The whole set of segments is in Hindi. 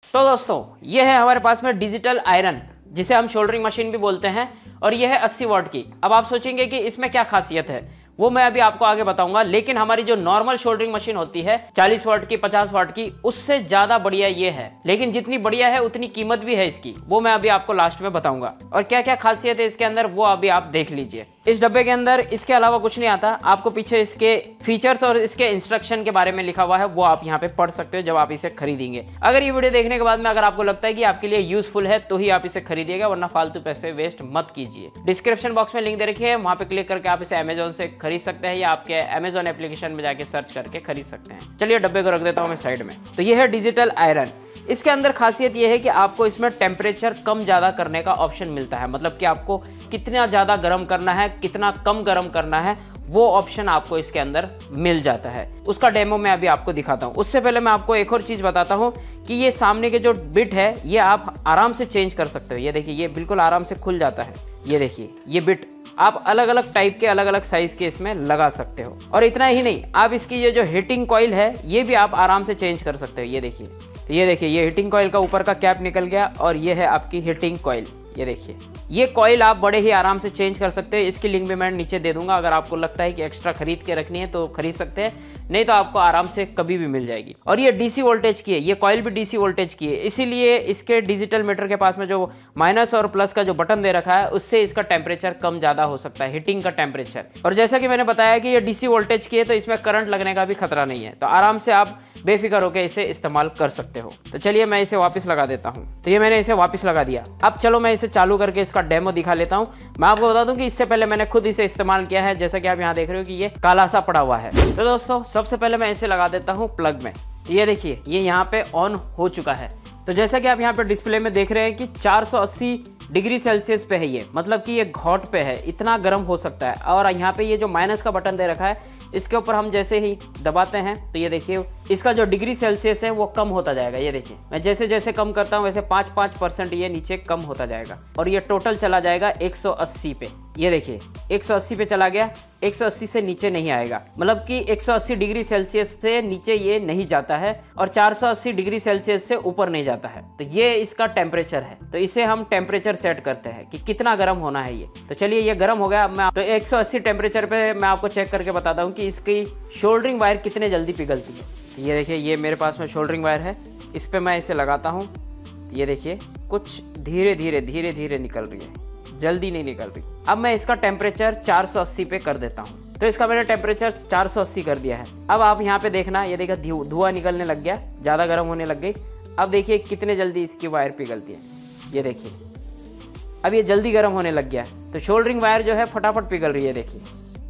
तो दोस्तों ये है हमारे पास में डिजिटल आयरन, जिसे हम शोल्डरिंग मशीन भी बोलते हैं, और ये है 80 वाट की। अब आप सोचेंगे कि इसमें क्या खासियत है, वो मैं अभी आपको आगे बताऊंगा। लेकिन हमारी जो नॉर्मल शोल्डरिंग मशीन होती है 40 वाट की, 50 वाट की, उससे ज्यादा बढ़िया ये है। लेकिन जितनी बढ़िया है उतनी कीमत भी है इसकी, वो मैं अभी आपको लास्ट में बताऊंगा। और क्या क्या खासियत है इसके अंदर वो अभी आप देख लीजिए। इस डब्बे के अंदर इसके अलावा कुछ नहीं आता, आपको पीछे इसके फीचर्स और इसके इंस्ट्रक्शन के बारे में लिखा हुआ है, वो आप यहाँ पे पढ़ सकते हो जब आप इसे खरीदेंगे। अगर ये वीडियो देखने के बाद में अगर आपको लगता है कि आपके लिए यूजफुल है तो ही आप इसे खरीदिएगा, वरना फालतू पैसे वेस्ट मत कीजिए। डिस्क्रिप्शन बॉक्स में लिंक दे रखी है, वहां पे क्लिक करके आप इसे अमेजोन से खरीद सकते हैं या आपके अमेजोन एप्लीकेशन में जाके सर्च करके खरीद सकते हैं। चलिए डब्बे को रख देता हूँ मैं साइड में। तो ये है डिजिटल आयरन। इसके अंदर खासियत यह है कि आपको इसमें टेम्परेचर कम ज्यादा करने का ऑप्शन मिलता है, मतलब कि आपको कितना ज्यादा गर्म करना है, कितना कम गर्म करना है, वो ऑप्शन आपको इसके अंदर मिल जाता है। उसका डेमो मैं अभी आपको दिखाता हूँ। उससे पहले मैं आपको एक और चीज बताता हूँ कि ये सामने के जो बिट है ये आप आराम से चेंज कर सकते हो। ये देखिए, ये बिल्कुल आराम से खुल जाता है। ये देखिए, ये बिट आप अलग अलग टाइप के, अलग अलग साइज के इसमें लगा सकते हो। और इतना ही नहीं, आप इसकी ये जो हीटिंग कॉइल है ये भी आप आराम से चेंज कर सकते हो। ये देखिए, तो ये देखिए, ये हीटिंग कॉइल का ऊपर का कैप निकल गया और ये है आपकी हीटिंग कॉइल। ये देखिए, ये कॉइल आप बड़े ही आराम से चेंज कर सकते हैं। इसकी लिंक भी मैं नीचे दे दूंगा, अगर आपको लगता है कि एक्स्ट्रा खरीद के रखनी है तो खरीद सकते हैं, नहीं तो आपको आराम से कभी भी मिल जाएगी। और ये डीसी वोल्टेज की है, ये कॉइल भी डीसी वोल्टेज की है, इसीलिए इसके डिजिटल मीटर के पास में जो माइनस और प्लस का जो बटन दे रखा है उससे इसका टेम्परेचर कम ज्यादा हो सकता है, हीटिंग का टेम्परेचर। और जैसा कि मैंने बताया कि ये डीसी वोल्टेज की है तो इसमें करंट लगने का भी खतरा नहीं है, तो आराम से आप बेफिक्र होकर इसे इस्तेमाल कर सकते हो। तो चलिए मैं इसे वापस लगा देता हूँ। तो ये मैंने इसे वापस लगा दिया। अब चलो मैं इसे चालू करके इसका डेमो दिखा लेता हूँ। मैं आपको बता दूं कि इससे पहले मैंने खुद इसे इस्तेमाल किया है, जैसा कि आप यहाँ देख रहे हो कि ये काला सा पड़ा हुआ है। तो दोस्तों सबसे पहले मैं इसे लगा देता हूँ प्लग में। ये देखिए, ये यहाँ पे ऑन हो चुका है। तो जैसा कि आप यहाँ पे डिस्प्ले में देख रहे हैं कि 480 डिग्री सेल्सियस पे है ये, मतलब कि ये घॉट पे है, इतना गर्म हो सकता है। और यहाँ पे ये जो माइनस का बटन दे रखा है, इसके ऊपर हम जैसे ही दबाते हैं तो ये देखिए इसका जो डिग्री सेल्सियस है वो कम होता जाएगा। ये देखिए, मैं जैसे जैसे कम करता हूँ वैसे 5% ये नीचे कम होता जाएगा और ये टोटल चला जाएगा 180 पे। ये देखिए 180 पे चला गया, 180 से नीचे नहीं आएगा, मतलब कि 180 डिग्री सेल्सियस से नीचे ये नहीं जाता है और 480 डिग्री सेल्सियस से ऊपर नहीं जाता है। तो ये इसका टेम्परेचर है। तो इसे हम टेम्परेचर सेट करते हैं कि कितना गर्म होना है ये। तो चलिए ये गर्म हो गया। अब मैं तो 180 टेम्परेचर पे मैं आपको चेक करके बताता हूँ कि इसकी शोल्डरिंग वायर कितने जल्दी पिघलती है। ये देखिए, ये मेरे पास में शोल्डरिंग वायर है, इस पर मैं इसे लगाता हूँ। ये देखिए कुछ धीरे धीरे निकल रही है, जल्दी नहीं निकल रही। अब मैं इसका टेम्परेचर 480 पे कर देता हूँ। तो इसका मैंने टेम्परेचर 480 कर दिया है। अब आप यहाँ पे देखना, ये देखा धुआं निकलने लग गया, ज़्यादा गर्म होने लग गई। अब देखिए कितने जल्दी इसकी वायर पिघलती है। ये देखिए अब ये जल्दी गर्म होने लग गया है, तो शोल्डरिंग वायर जो है फटाफट पिघल रही है। देखिए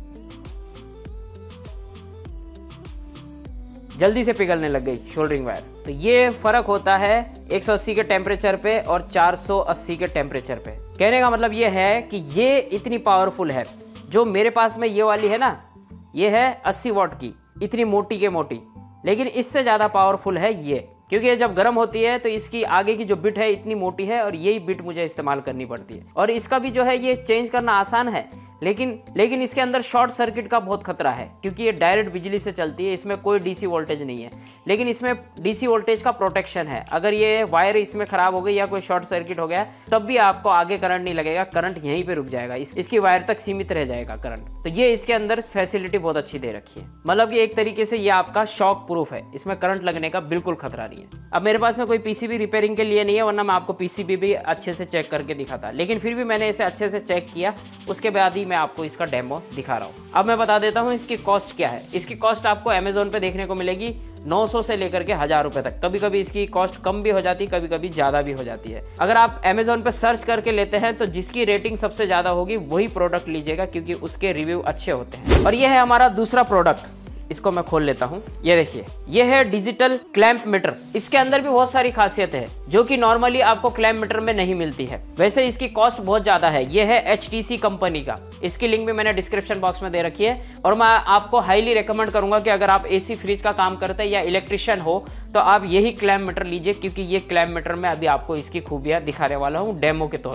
जल्दी से पिघलने लग गई शोल्डरिंग वायर। तो ये फर्क होता है 180 के टेम्परेचर पे और 480 के टेम्परेचर पे। कहने का मतलब ये है कि ये इतनी पावरफुल है। जो मेरे पास में ये वाली है ना, ये है 80 वाट की, इतनी मोटी के मोटी, लेकिन इससे ज़्यादा पावरफुल है ये, क्योंकि ये जब गर्म होती है तो इसकी आगे की जो बिट है इतनी मोटी है और यही बिट मुझे इस्तेमाल करनी पड़ती है। और इसका भी जो है ये चेंज करना आसान है, लेकिन इसके अंदर शॉर्ट सर्किट का बहुत खतरा है, क्योंकि ये डायरेक्ट बिजली से चलती है, इसमें कोई डीसी वोल्टेज नहीं है। लेकिन इसमें डीसी वोल्टेज का प्रोटेक्शन है। अगर ये वायर इसमें खराब हो गई या कोई शॉर्ट सर्किट हो गया तब भी आपको आगे करंट नहीं लगेगा, करंट यहीं पे रुक जाएगा, इसकी वायर तक सीमित रह जाएगा करंट। तो ये इसके अंदर फैसिलिटी बहुत अच्छी दे रखी है, मतलब कि एक तरीके से ये आपका शॉक प्रूफ है, इसमें करंट लगने का बिल्कुल खतरा नहीं है। अब मेरे पास में कोई पीसीबी रिपेयरिंग के लिए नहीं है, वरना मैं आपको पीसीबी भी अच्छे से चेक करके दिखाता, लेकिन फिर भी मैंने इसे अच्छे से चेक किया, उसके बाद ही मैं आपको इसका डेमो दिखा रहा हूँ। अब मैं बता देता हूँ इसकी कॉस्ट क्या है। इसकी कॉस्ट आपको अमेजोन पे देखने को मिलेगी 900 से लेकर के 1000 रुपए तक। कभी कभी इसकी कॉस्ट कम भी हो जाती है, कभी कभी ज़्यादा भी हो जाती है। अगर आप अमेजोन पे सर्च करके लेते हैं तो जिसकी रेटिंग सबसे ज़्यादा होगी वही प्रोडक्ट लीजिएगा, क्योंकि उसके रिव्यू अच्छे होते हैं। और यह है हमारा दूसरा प्रोडक्ट, इसको मैं खोल लेता हूँ। ये देखिए, ये है डिजिटल क्लैंप मीटर। इसके अंदर भी बहुत सारी खासियत है जो कि नॉर्मली आपको क्लैंप मीटर में नहीं मिलती है। वैसे इसकी कॉस्ट बहुत ज्यादा है। ये है HTC कंपनी का, इसकी लिंक भी मैंने डिस्क्रिप्शन बॉक्स में दे रखी है। और मैं आपको हाईली रिकमेंड करूंगा कि अगर आप AC फ्रिज का काम करते हैं या इलेक्ट्रिशियन हो तो आप यही क्लैंप मीटर लीजिए, क्योंकि ये क्लैंप मीटर में अभी आपको इसकी खूबियां दिखाने वाला हूँ डेमो के तौर पे।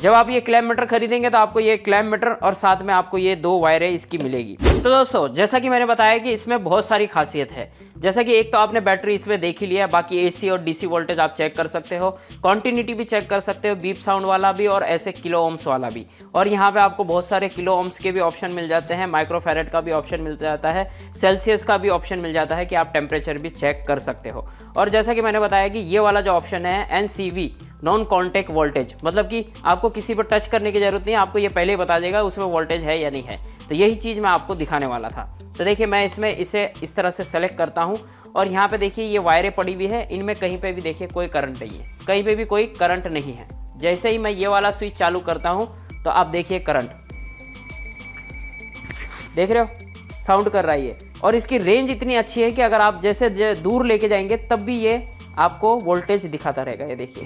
जब आप ये क्लैम्प मीटर खरीदेंगे तो आपको ये क्लैम्प मीटर और साथ में आपको ये 2 वायरें इसकी मिलेगी। तो दोस्तों जैसा कि मैंने बताया कि इसमें बहुत सारी खासियत है। जैसा कि एक तो आपने बैटरी इसमें देख ही लिया, बाकी एसी और डीसी वोल्टेज आप चेक कर सकते हो, कॉन्टिन्यूटी भी चेक कर सकते हो, बीप साउंड वाला भी और ऐसे किलो ओम्स वाला भी। और यहाँ पे आपको बहुत सारे किलो ओम्स के भी ऑप्शन मिल जाते हैं, माइक्रोफैरेड का भी ऑप्शन मिल जाता है, सेल्सियस का भी ऑप्शन मिल जाता है कि आप टेम्परेचर भी चेक कर सकते हो। और जैसा कि मैंने बताया कि ये वाला जो ऑप्शन है NCV नॉन कॉन्टैक्ट वोल्टेज, मतलब कि आपको किसी पर टच करने की जरूरत नहीं है, आपको ये पहले ही बता देगा उसमें वोल्टेज है या नहीं है। तो यही चीज़ मैं आपको दिखाने वाला था। तो देखिए मैं इसमें इसे इस तरह से सेलेक्ट करता हूँ और यहाँ पे देखिए ये वायरें पड़ी हुई है, इनमें कहीं पे भी देखिए कोई करंट नहीं है, कहीं पे भी कोई करंट नहीं है। जैसे ही मैं ये वाला स्विच चालू करता हूँ तो आप देखिए करंट देख रहे हो, साउंड कर रहा है ये। और इसकी रेंज इतनी अच्छी है कि अगर आप जैसे दूर लेके जाएंगे तब भी ये आपको वोल्टेज दिखाता रहेगा। ये देखिए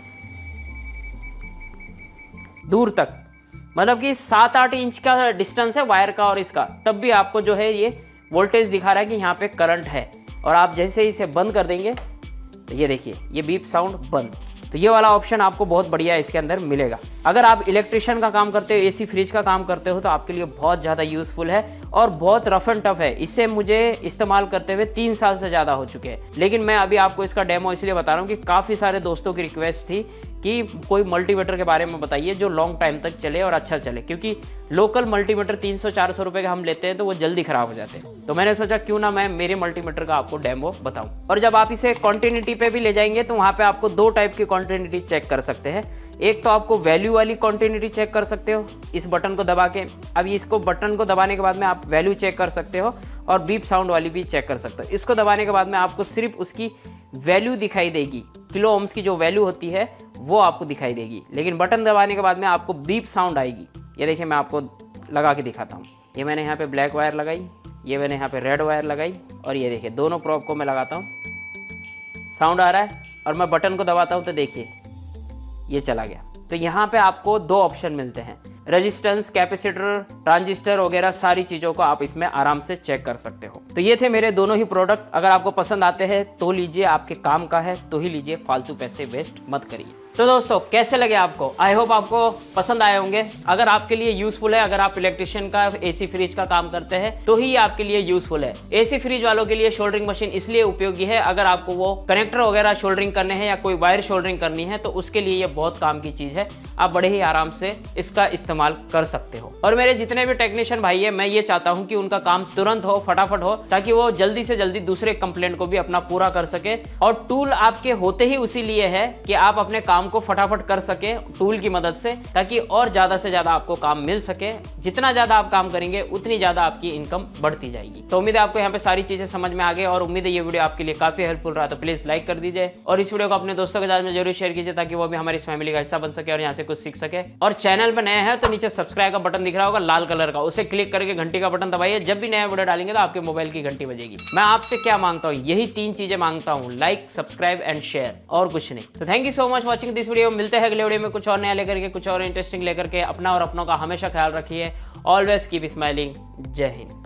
दूर तक, मतलब कि 7-8 इंच का डिस्टेंस है वायर का और इसका, तब भी आपको जो है ये वोल्टेज दिखा रहा है कि यहाँ पे करंट है। और आप जैसे ही इसे बंद कर देंगे तो ये देखिए ये बीप साउंड बंद। तो ये वाला ऑप्शन आपको बहुत बढ़िया इसके अंदर मिलेगा। अगर आप इलेक्ट्रिशियन का काम करते हो, एसी फ्रिज का काम करते हो तो आपके लिए बहुत ज़्यादा यूज़फुल है और बहुत रफ एंड टफ है। इससे मुझे इस्तेमाल करते हुए 3 साल से ज़्यादा हो चुके हैं, लेकिन मैं अभी आपको इसका डेमो इसलिए बता रहा हूँ कि काफ़ी सारे दोस्तों की रिक्वेस्ट थी कि कोई मल्टीमीटर के बारे में बताइए जो लॉन्ग टाइम तक चले और अच्छा चले, क्योंकि लोकल मल्टीमीटर 300-400 रुपये का हम लेते हैं तो वो जल्दी ख़राब हो जाते हैं। तो मैंने सोचा क्यों ना मैं मेरे मल्टीमीटर का आपको डेमो बताऊं। और जब आप इसे कॉन्टिन्यूटी पे भी ले जाएंगे तो वहाँ पे आपको 2 टाइप की कॉन्टिन्यूटी चेक कर सकते हैं। एक तो आपको वैल्यू वाली कॉन्टिन्यूटी चेक कर सकते हो इस बटन को दबा के। अब इसको बटन को दबाने के बाद में आप वैल्यू चेक कर सकते हो और बीप साउंड वाली भी चेक कर सकते हो। इसको दबाने के बाद में आपको सिर्फ उसकी वैल्यू दिखाई देगी, किलो ओम्स की जो वैल्यू होती है वो आपको दिखाई देगी, लेकिन बटन दबाने के बाद में आपको बीप साउंड आएगी। ये देखिए मैं आपको लगा के दिखाता हूँ। ये मैंने यहाँ पे ब्लैक वायर लगाई, ये मैंने यहाँ पे रेड वायर लगाई और ये देखिए दोनों प्रोब को मैं लगाता हूँ, साउंड आ रहा है और मैं बटन को दबाता हूँ तो देखिए ये चला गया। तो यहाँ पे आपको 2 ऑप्शन मिलते हैं, रेजिस्टेंस, कैपेसिटर, ट्रांजिस्टर वगैरह सारी चीज़ों को आप इसमें आराम से चेक कर सकते हो। तो ये थे मेरे दोनों ही प्रोडक्ट। अगर आपको पसंद आते हैं तो लीजिए, आपके काम का है तो ही लीजिए, फालतू पैसे वेस्ट मत करिए। तो दोस्तों कैसे लगे आपको? आई होप आपको पसंद आए होंगे। अगर आपके लिए यूजफुल है, अगर आप इलेक्ट्रिशियन का एसी फ्रिज का काम करते हैं तो ही आपके लिए यूजफुल है। एसी फ्रिज वालों के लिए शोल्डरिंग मशीन इसलिए उपयोगी है, अगर आपको वो कनेक्टर वगैरह शोल्डरिंग करने हैं या कोई वायर शोल्डरिंग करनी है तो उसके लिए ये बहुत काम की चीज है। आप बड़े ही आराम से इसका इस्तेमाल कर सकते हो। और मेरे जितने भी टेक्नीशियन भाई है, मैं ये चाहता हूँ कि उनका काम तुरंत हो, फटाफट हो, ताकि वो जल्दी से जल्दी दूसरे कंप्लेंट को भी अपना पूरा कर सके। और टूल आपके होते ही उसी लिए है कि आप अपने काम को फटाफट कर सके टूल की मदद से, ताकि और ज्यादा से ज्यादा आपको काम मिल सके। जितना ज्यादा आप काम करेंगे उतनी ज्यादा आपकी इनकम बढ़ती जाएगी। तो उम्मीद है आपको यहाँ पे सारी चीजें समझ में आ गई और उम्मीद है ये वीडियो आपके लिए काफी हेल्पफुल रहा। तो प्लीज लाइक कर दीजिए और इस वीडियो को अपने दोस्तों के साथ में जरूर शेयर कीजिए, ताकि वो भी हमारी इस फैमिली का हिस्सा बन सके और यहाँ से कुछ सीख सके। और चैनल पर नए हैं तो नीचे सब्सक्राइब का बटन दिख रहा होगा लाल कलर का, उसे क्लिक करके घंटी का बटन दबाइए। जब भी नया वीडियो डालेंगे तो आपके मोबाइल की घंटी बजेगी। मैं आपसे क्या मांगता हूँ, यही 3 चीजें मांगता हूँ, लाइक, सब्सक्राइब एंड शेयर, और कुछ नहीं। तो thank you so much watching this video. मिलते हैं अगले वीडियो में कुछ और नया लेकर के, कुछ और इंटरेस्टिंग लेकर के। अपना और अपनों का हमेशा ख्याल रखिए। Always keep smiling. जय हिंद।